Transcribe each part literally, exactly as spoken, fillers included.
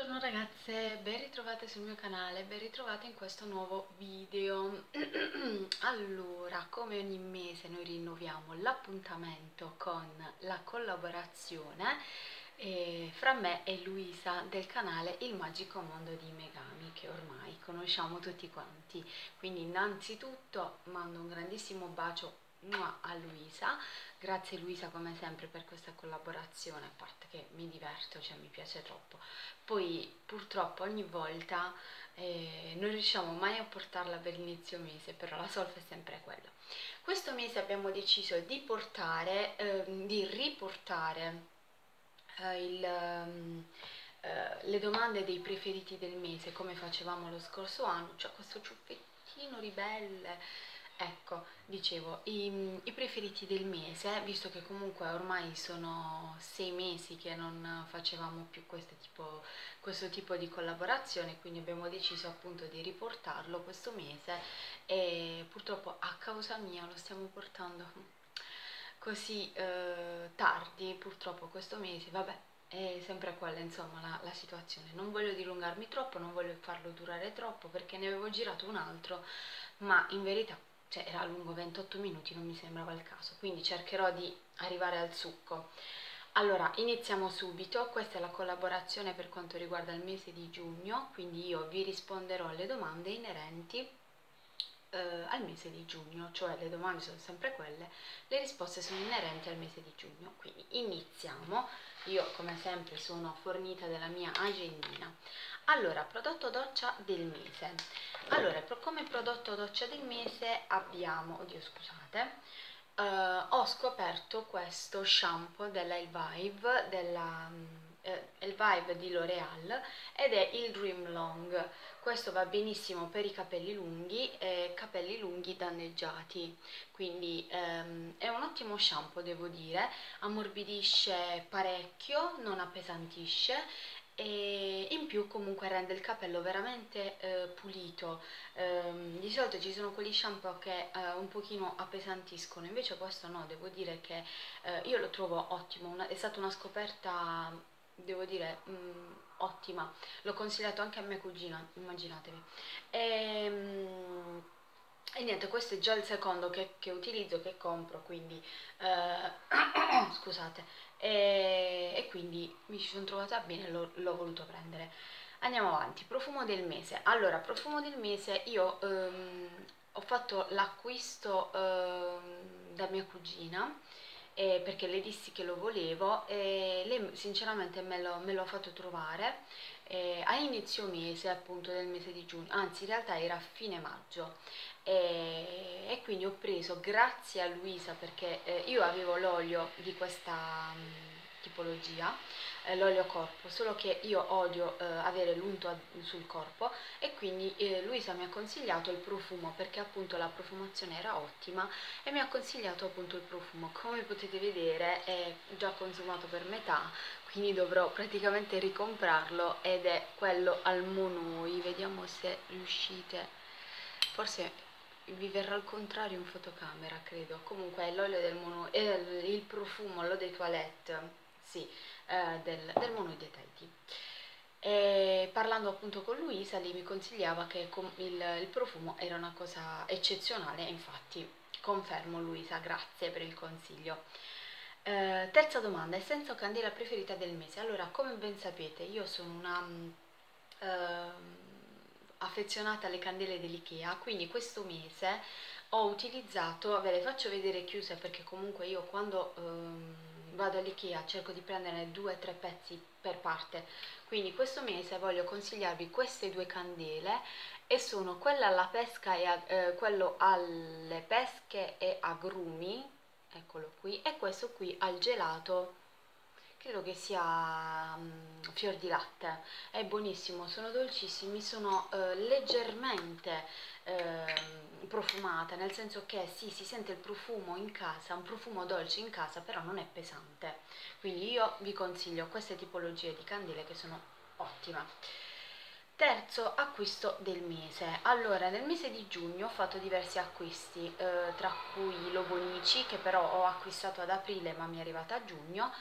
Buongiorno ragazze, ben ritrovate sul mio canale, ben ritrovate in questo nuovo video. Allora, come ogni mese noi rinnoviamo l'appuntamento con la collaborazione eh, fra me e Luisa del canale Il Magico Mondo di Megami, che ormai conosciamo tutti quanti. Quindi innanzitutto mando un grandissimo bacio a Luisa. Grazie Luisa come sempre per questa collaborazione, a parte che mi diverto, cioè mi piace troppo. Poi purtroppo ogni volta eh, non riusciamo mai a portarla per l'inizio mese, però la solfa è sempre quella. Questo mese abbiamo deciso di portare, eh, di riportare eh, il, ehm, eh, le domande dei preferiti del mese come facevamo lo scorso anno, cioè questo ciuffettino ribelle. Ecco, dicevo, i, i preferiti del mese, visto che comunque ormai sono sei mesi che non facevamo più questo tipo, questo tipo di collaborazione, quindi abbiamo deciso appunto di riportarlo questo mese e purtroppo a causa mia lo stiamo portando così eh, tardi, purtroppo questo mese, vabbè. È sempre quella insomma la, la situazione. Non voglio dilungarmi troppo, non voglio farlo durare troppo perché ne avevo girato un altro, ma in verità cioè era lungo ventotto minuti, non mi sembrava il caso, quindi cercherò di arrivare al succo. Allora, iniziamo subito. Questa è la collaborazione per quanto riguarda il mese di giugno, quindi io vi risponderò alle domande inerenti eh, al mese di giugno, cioè le domande sono sempre quelle, le risposte sono inerenti al mese di giugno, quindi iniziamo. Io come sempre sono fornita della mia agendina. Allora, prodotto doccia del mese. Allora, come prodotto doccia del mese abbiamo, oddio scusate, eh, ho scoperto questo shampoo della Elvive, della eh, Elvive di L'Oreal, ed è il Dream Long. Questo va benissimo per i capelli lunghi e capelli lunghi danneggiati, quindi ehm, è un ottimo shampoo, devo dire, ammorbidisce parecchio, non appesantisce e in più comunque rende il capello veramente eh, pulito. Ehm, di solito ci sono quegli shampoo che eh, un pochino appesantiscono, invece questo no, devo dire che eh, io lo trovo ottimo. Una, è stata una scoperta, devo dire, mh, ottima. L'ho consigliato anche a mia cugina, immaginatevi. E, e niente, questo è già il secondo che, che utilizzo, che compro, quindi eh, scusate, e, e quindi mi ci sono trovata bene e l'ho voluto prendere. Andiamo avanti, profumo del mese. Allora, profumo del mese, io ehm, ho fatto l'acquisto ehm, da mia cugina eh, perché le dissi che lo volevo e lei sinceramente me lo, me lo ha fatto trovare eh, a inizio mese, appunto del mese di giugno, anzi in realtà era a fine maggio e, e quindi ho preso, grazie a Luisa, perché eh, io avevo l'olio di questa mh, tipologia, eh, l'olio corpo, solo che io odio eh, avere l'unto sul corpo e quindi eh, Luisa mi ha consigliato il profumo perché appunto la profumazione era ottima e mi ha consigliato appunto il profumo. Come potete vedere è già consumato per metà, quindi dovrò praticamente ricomprarlo ed è quello al Monoi. Vediamo se riuscite, forse vi verrà al contrario in fotocamera, credo. Comunque è l'olio del Monoi, eh, il profumo, l'eau de toilette, sì, eh, del, del Monoi de Tahiti. E parlando appunto con Luisa, lei mi consigliava che il, il profumo era una cosa eccezionale, e infatti confermo Luisa, grazie per il consiglio. Eh, terza domanda, essenza o candela preferita del mese? Allora, come ben sapete, io sono una mm, ehm, affezionata alle candele dell'IKEA, quindi questo mese ho utilizzato, ve le faccio vedere chiuse perché comunque io quando ehm, vado all'IKEA cerco di prenderne due o tre pezzi per parte, quindi questo mese voglio consigliarvi queste due candele e sono quella alla pesca e a, eh, quello alle pesche e agrumi, eccolo qui, e questo qui al gelato, credo che sia um, fior di latte. È buonissimo, sono dolcissimi, sono eh, leggermente eh, profumate, nel senso che sì, si sente il profumo in casa, un profumo dolce in casa, però non è pesante, quindi io vi consiglio queste tipologie di candele che sono ottime. Terzo acquisto del mese. Allora, nel mese di giugno ho fatto diversi acquisti, eh, tra cui l'Obonici, che però ho acquistato ad aprile ma mi è arrivata a giugno,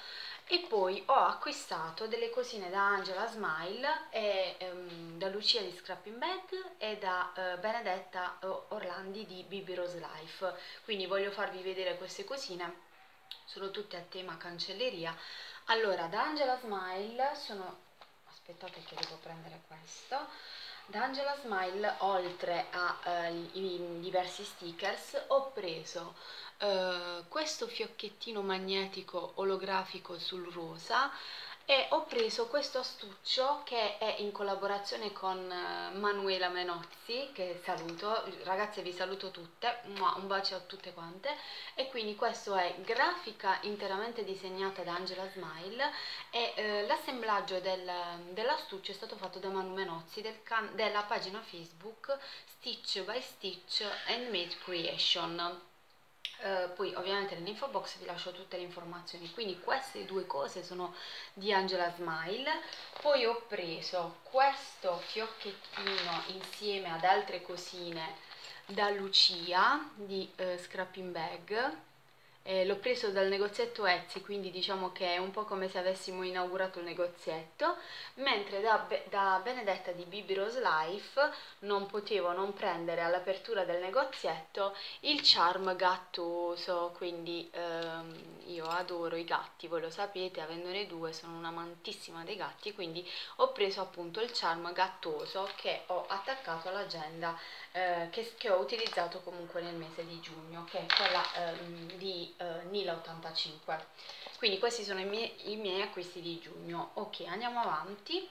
E poi ho acquistato delle cosine da Angela Smile e um, da Lucia di Scrapping Bag e da uh, Benedetta Orlandi di Bibi Rose Life. Quindi voglio farvi vedere queste cosine, sono tutte a tema cancelleria. Allora, da Angela Smile sono... aspettate che devo prendere questo. Da Angela Smile, oltre a uh, i diversi stickers, ho preso uh, questo fiocchettino magnetico olografico sul rosa e ho preso questo astuccio che è in collaborazione con uh, Manuela Menozzi, che saluto. Ragazze, vi saluto tutte, un bacio a tutte quante. E quindi questo è grafica interamente disegnata da Angela Smile e eh, l'assemblaggio del, dell'astuccio è stato fatto da Manu Menozzi del della pagina Facebook Stitch by Stitch Handmade Creation. Uh, poi ovviamente nell'info box vi lascio tutte le informazioni. Quindi queste due cose sono di Angela Smile. Poi ho preso questo fiocchettino insieme ad altre cosine da Lucia di uh, Scrapping Bag. Eh, l'ho preso dal negozietto Etsy, quindi diciamo che è un po' come se avessimo inaugurato il negozietto, mentre da, Be da Benedetta di Bibi Rose Life non potevo non prendere all'apertura del negozietto il charm gattoso, quindi ehm, io adoro i gatti, voi lo sapete, avendone due sono un'amantissima dei gatti, quindi ho preso appunto il charm gattoso che ho attaccato all'agenda eh, che, che ho utilizzato comunque nel mese di giugno, che è quella ehm, di eh, Nila ottantacinque. Quindi questi sono i miei, i miei acquisti di giugno. Ok, andiamo avanti.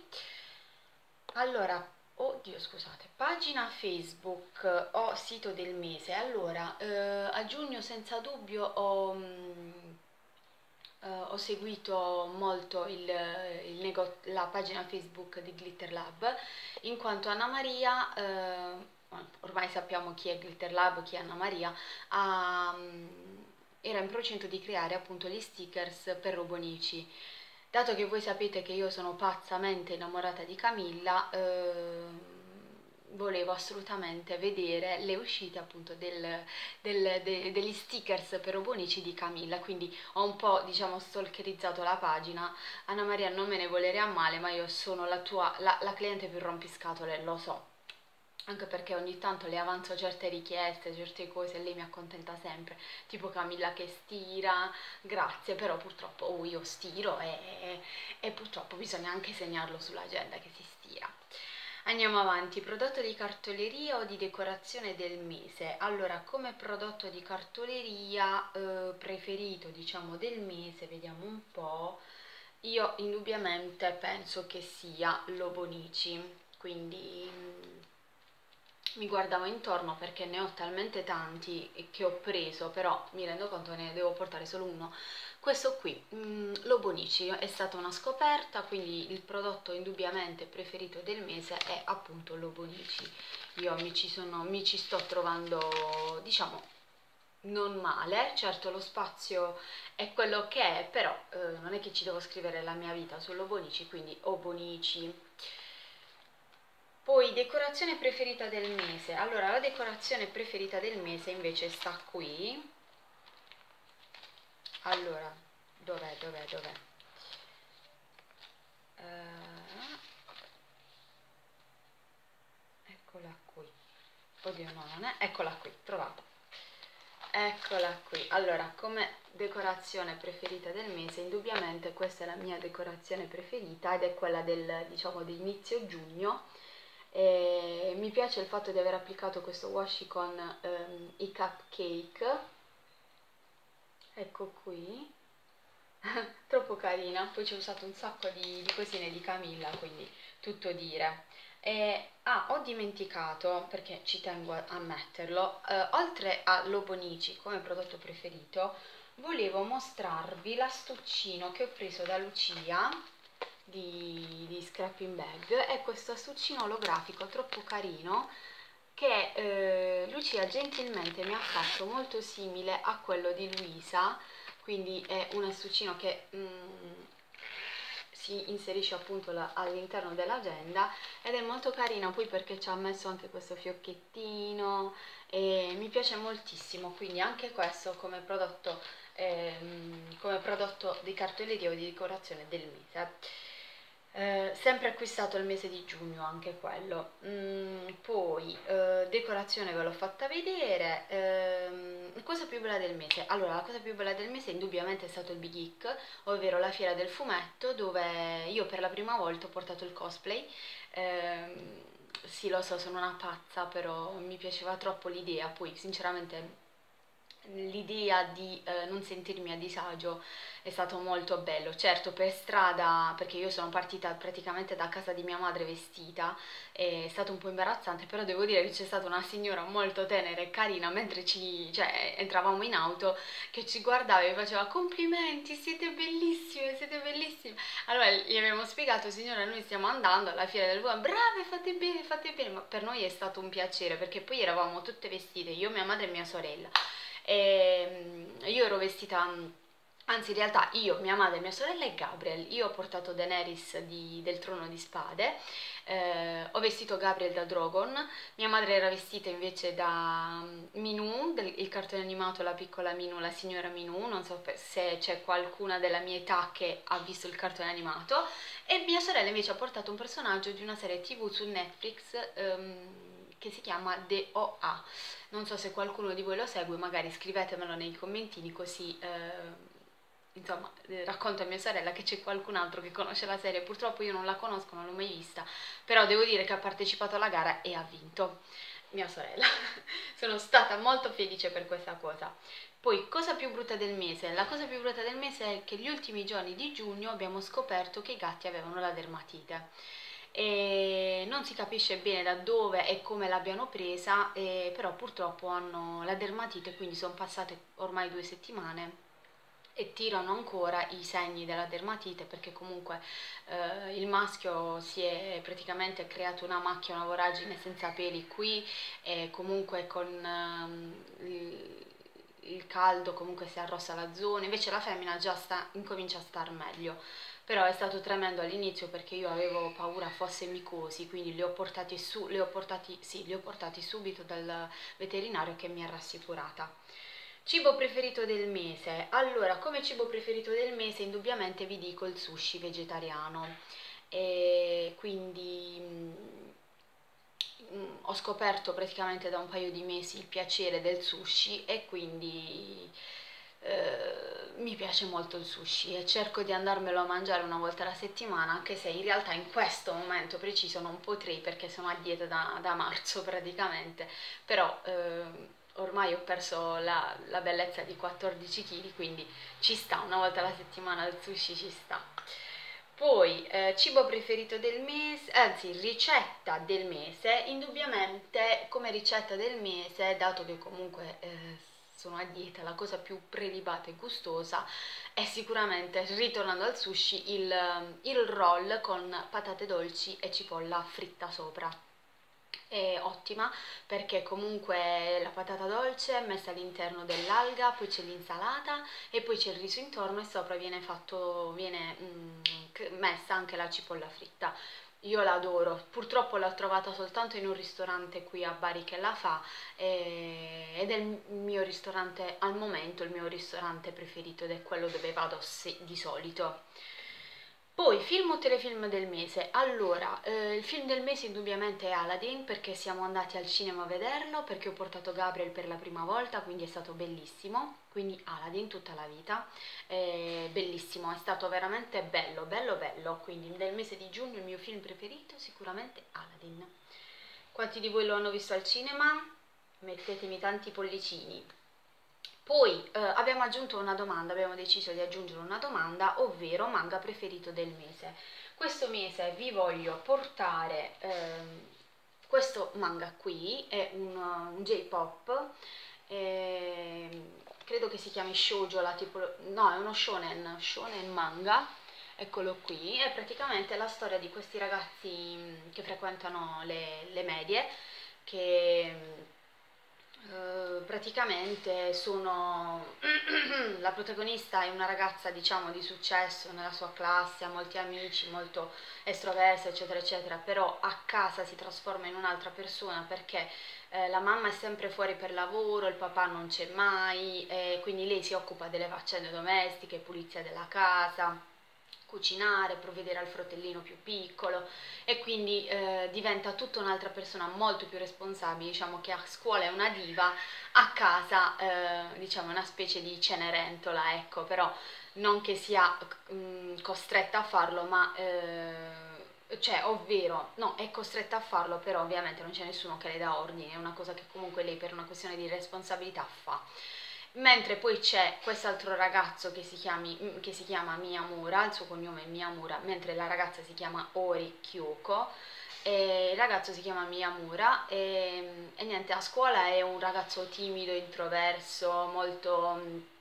Allora, oddio scusate, pagina Facebook o sito del mese. Allora, eh, a giugno senza dubbio ho... Mh, Uh, ho seguito molto il, il la pagina Facebook di Glitter Lab, in quanto Anna Maria, uh, ormai sappiamo chi è Glitter Lab, chi è Anna Maria, ha, um, era in procinto di creare appunto gli stickers per Robonici. Dato che voi sapete che io sono pazzamente innamorata di Camilla, uh, volevo assolutamente vedere le uscite appunto del, del, de, degli stickers per Robonici di Camilla, quindi ho un po' diciamo stalkerizzato la pagina. Anna Maria, non me ne volere a male, ma io sono la tua la, la cliente più rompiscatole, lo so, anche perché ogni tanto le avanzo certe richieste, certe cose e lei mi accontenta sempre, tipo Camilla che stira, grazie, però purtroppo oh, io stiro e, e, e purtroppo bisogna anche segnarlo sull'agenda che si stira. Andiamo avanti, prodotto di cartoleria o di decorazione del mese. Allora, come prodotto di cartoleria eh, preferito, diciamo, del mese, vediamo un po', io indubbiamente penso che sia Lobonici, quindi mh, mi guardavo intorno perché ne ho talmente tanti che ho preso, però mi rendo conto che ne devo portare solo uno. Questo qui, mh, Lobonici, è stata una scoperta, quindi il prodotto indubbiamente preferito del mese è appunto Lobonici. Io mi ci, sono, mi ci sto trovando, diciamo, non male. Certo lo spazio è quello che è, però eh, non è che ci devo scrivere la mia vita su Lobonici, quindi Obonici. Poi decorazione preferita del mese. Allora, la decorazione preferita del mese invece sta qui. Allora, dov'è, dov'è, dov'è? Uh, eccola qui. Oddio, no, non è. Eccola qui, trovata. Eccola qui. Allora, come decorazione preferita del mese, indubbiamente questa è la mia decorazione preferita ed è quella del, diciamo, di inizio giugno. E mi piace il fatto di aver applicato questo washi con um, i cupcake. Ecco qui. Troppo carina, poi ci ho usato un sacco di, di cosine di Camilla, quindi tutto dire. E, ah, ho dimenticato, perché ci tengo a, a metterlo, eh, oltre a Lobonici come prodotto preferito, volevo mostrarvi l'astuccino che ho preso da Lucia di, di Scrapping Bag. È questo astuccino olografico troppo carino che eh, Lucia gentilmente mi ha fatto molto simile a quello di Luisa, quindi è un astuccino che mm, si inserisce appunto all'interno dell'agenda ed è molto carino poi perché ci ha messo anche questo fiocchettino e mi piace moltissimo, quindi anche questo come prodotto ehm, come prodotto di cartoleria o di decorazione del mese. Eh, sempre acquistato il mese di giugno anche quello. Mm, poi eh, decorazione ve l'ho fatta vedere. Ehm, cosa più bella del mese? Allora, la cosa più bella del mese indubbiamente è stato il Big Geek, ovvero la fiera del fumetto, dove io per la prima volta ho portato il cosplay. Ehm, sì, lo so, sono una pazza, però mi piaceva troppo l'idea. Poi sinceramente l'idea di eh, non sentirmi a disagio è stato molto bello. Certo, per strada, perché io sono partita praticamente da casa di mia madre vestita, è stato un po' imbarazzante, però devo dire che c'è stata una signora molto tenera e carina mentre ci, cioè, entravamo in auto, che ci guardava e faceva complimenti, siete bellissime, siete bellissime. Allora gli abbiamo spiegato, signora, noi stiamo andando alla fiera del Buon, brave, fate bene, fate bene, ma per noi è stato un piacere perché poi eravamo tutte vestite, io, mia madre e mia sorella. E io ero vestita, anzi in realtà io, mia madre, mia sorella e Gabriel. Io ho portato Daenerys di, del Trono di Spade, eh, ho vestito Gabriel da Drogon, mia madre era vestita invece da Minù, del, il cartone animato La piccola Minù, la signora Minù, non so se c'è qualcuna della mia età che ha visto il cartone animato, e mia sorella invece ha portato un personaggio di una serie tv su Netflix, um, che si chiama The O A. Non so se qualcuno di voi lo segue, magari scrivetemelo nei commentini, così eh, insomma eh, racconto a mia sorella che c'è qualcun altro che conosce la serie. Purtroppo io non la conosco, non l'ho mai vista, però devo dire che ha partecipato alla gara e ha vinto mia sorella. Sono stata molto felice per questa cosa. Poi, cosa più brutta del mese? La cosa più brutta del mese è che gli ultimi giorni di giugno abbiamo scoperto che i gatti avevano la dermatite e non si capisce bene da dove e come l'abbiano presa, eh, però purtroppo hanno la dermatite, quindi sono passate ormai due settimane e tirano ancora i segni della dermatite, perché comunque eh, il maschio si è praticamente creato una macchia, una voragine senza peli qui, e comunque con ehm, il, il caldo comunque si arrossa la zona, invece la femmina già sta, incomincia a star meglio. Però è stato tremendo all'inizio perché io avevo paura fosse micosi, quindi li ho portati su, li ho portati, sì, li ho portati subito dal veterinario, che mi ha rassicurata. Cibo preferito del mese. Allora, come cibo preferito del mese indubbiamente vi dico il sushi vegetariano. E quindi mh, ho scoperto praticamente da un paio di mesi il piacere del sushi, e quindi eh, mi piace molto il sushi e cerco di andarmelo a mangiare una volta alla settimana, anche se in realtà in questo momento preciso non potrei perché sono a dieta da, da marzo praticamente, però eh, ormai ho perso la, la bellezza di quattordici chili, quindi ci sta, una volta alla settimana il sushi ci sta. Poi, eh, cibo preferito del mese, anzi ricetta del mese, indubbiamente come ricetta del mese, dato che comunque eh, sono a dieta, la cosa più prelibata e gustosa è sicuramente, ritornando al sushi, il, il roll con patate dolci e cipolla fritta sopra. È ottima perché comunque la patata dolce è messa all'interno dell'alga, poi c'è l'insalata e poi c'è il riso intorno, e sopra viene fatto, viene mm, messa anche la cipolla fritta. Io l'adoro, purtroppo l'ho trovata soltanto in un ristorante qui a Bari che la fa, eh, ed è il mio ristorante al momento, il mio ristorante preferito, ed è quello dove vado di solito. Poi, film o telefilm del mese? Allora, eh, il film del mese indubbiamente è Aladdin, perché siamo andati al cinema a vederlo, perché ho portato Gabriel per la prima volta, quindi è stato bellissimo. Quindi Aladdin tutta la vita, eh, bellissimo, è stato veramente bello, bello, bello. Quindi del mese di giugno il mio film preferito sicuramente Aladdin. Quanti di voi lo hanno visto al cinema? Mettetemi tanti pollicini. Poi eh, abbiamo aggiunto una domanda, abbiamo deciso di aggiungere una domanda, ovvero manga preferito del mese. Questo mese vi voglio portare ehm, questo manga qui, è un, un J-pop, ehm, credo che si chiami shoujo, la tipo, no, è uno shonen, shonen manga, eccolo qui, è praticamente la storia di questi ragazzi che frequentano le, le medie, che Uh, praticamente sono la protagonista è una ragazza, diciamo, di successo nella sua classe, ha molti amici, molto estroversa, eccetera eccetera, però a casa si trasforma in un'altra persona perché eh, la mamma è sempre fuori per lavoro, il papà non c'è mai, e quindi lei si occupa delle faccende domestiche, pulizia della casa, cucinare, provvedere al fratellino più piccolo, e quindi eh, diventa tutta un'altra persona molto più responsabile. Diciamo che a scuola è una diva, a casa eh, diciamo una specie di cenerentola, ecco, però non che sia mh, costretta a farlo, ma eh, cioè, ovvero, no, è costretta a farlo, però ovviamente non c'è nessuno che le dà ordini, è una cosa che comunque lei per una questione di responsabilità fa. Mentre poi c'è quest'altro ragazzo che si, chiami, che si chiama Miyamura, il suo cognome è Miyamura, mentre la ragazza si chiama Ori Kyoko, e il ragazzo si chiama Miyamura, e, e niente, a scuola è un ragazzo timido, introverso, molto,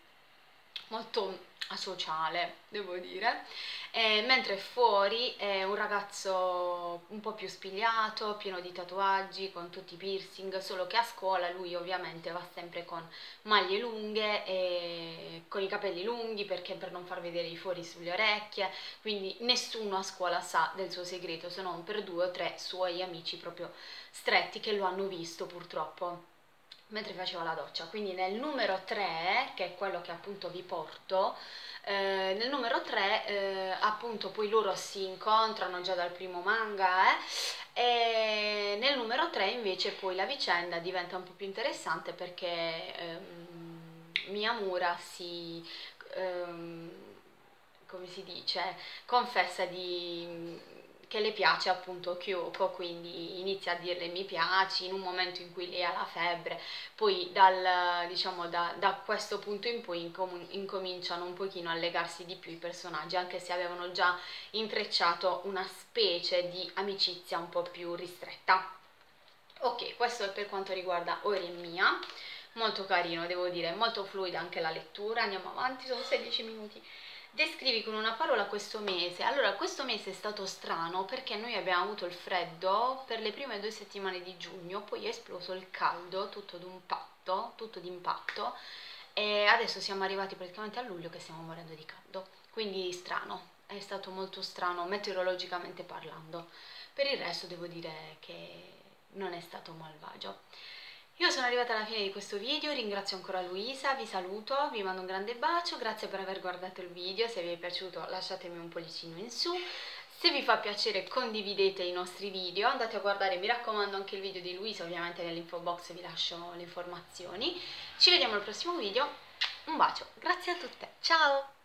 molto asociale, devo dire, e mentre fuori è un ragazzo un po' più spigliato, pieno di tatuaggi, con tutti i piercing, solo che a scuola lui ovviamente va sempre con maglie lunghe e con i capelli lunghi, perché per non far vedere i fori sulle orecchie, quindi nessuno a scuola sa del suo segreto, se non per due o tre suoi amici proprio stretti che lo hanno visto purtroppo mentre faceva la doccia. Quindi nel numero tre, che è quello che appunto vi porto, eh, nel numero tre eh, appunto poi loro si incontrano già dal primo manga, eh, e nel numero tre invece poi la vicenda diventa un po' più interessante perché ehm, Miyamura si ehm, come si dice, confessa di che le piace appunto Kyoko, quindi inizia a dirle mi piaci in un momento in cui lei ha la febbre, poi dal, diciamo, da, da questo punto in poi incom incominciano un pochino a legarsi di più i personaggi, anche se avevano già intrecciato una specie di amicizia un po' più ristretta. Ok, questo è per quanto riguarda Ori e Mia, molto carino devo dire, molto fluida anche la lettura. Andiamo avanti, sono sedici minuti. Descrivi con una parola questo mese. Allora, questo mese è stato strano perché noi abbiamo avuto il freddo per le prime due settimane di giugno, poi è esploso il caldo, tutto d'un patto, tutto d'impatto, e adesso siamo arrivati praticamente a luglio che stiamo morendo di caldo. Quindi strano, è stato molto strano meteorologicamente parlando. Per il resto devo dire che non è stato malvagio. Io sono arrivata alla fine di questo video, ringrazio ancora Luisa, vi saluto, vi mando un grande bacio, grazie per aver guardato il video, se vi è piaciuto lasciatemi un pollicino in su, se vi fa piacere condividete i nostri video, andate a guardare, mi raccomando, anche il video di Luisa, ovviamente nell'info box vi lascio le informazioni. Ci vediamo al prossimo video, un bacio, grazie a tutte, ciao!